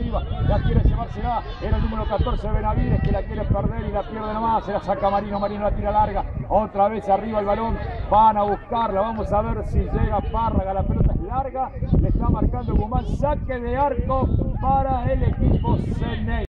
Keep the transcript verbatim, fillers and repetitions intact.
arriba, la quiere llevársela, era el número catorce de Benavides que la quiere perder y la pierde nomás, se la saca Marino, Marino la tira larga, otra vez arriba el balón, van a buscarla, vamos a ver si llega Párraga, la pelota es larga, le está marcando Guzmán, saque de arco para el equipo Ceney.